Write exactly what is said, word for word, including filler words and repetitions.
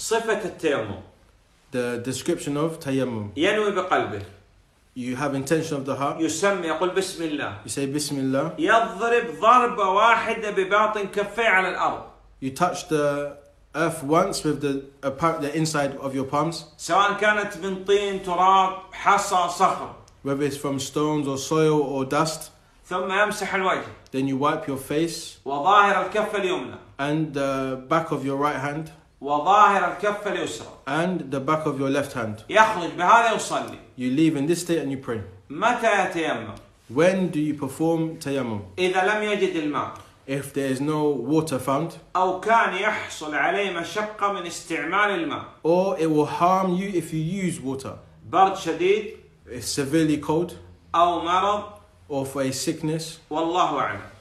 صفة التيمم. The description of tayammum. ينوي بقلبه. You have intention of the heart. يسمي يقول بسم الله. You say Bismillah. يضرب ضربة واحدة بباطن كفيه على الأرض. You touch the earth once with the, uh, the inside of your palms. سواء كانت من طين تراب حصى صخر. Whether it's from stones or soil or dust. ثم يمسح الوجه. Then you wipe your face. وظاهر الكف اليمنى. And the back of your right hand. وظاهر الكف اليسرى. And the back of your left hand. يخرج بهذا يصلي. You leave in this state and you pray. متى يتيمم؟ When do you perform tayammum? إذا لم يجد الماء. If there is no water found. أو كان يحصل عليه مشقة من استعمال الماء. Or it will harm you if you use water. برد شديد. It's severely cold. أو مرض. Or for a sickness. والله أعلم.